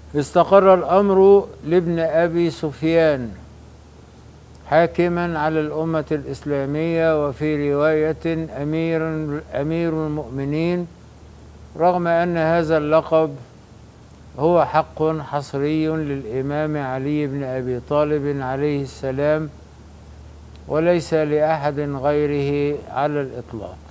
استقر الأمر لابن أبي سفيان حاكما على الأمة الإسلامية، وفي رواية أمير المؤمنين، رغم أن هذا اللقب هو حق حصري للإمام علي بن أبي طالب عليه السلام، وليس لأحد غيره على الإطلاق.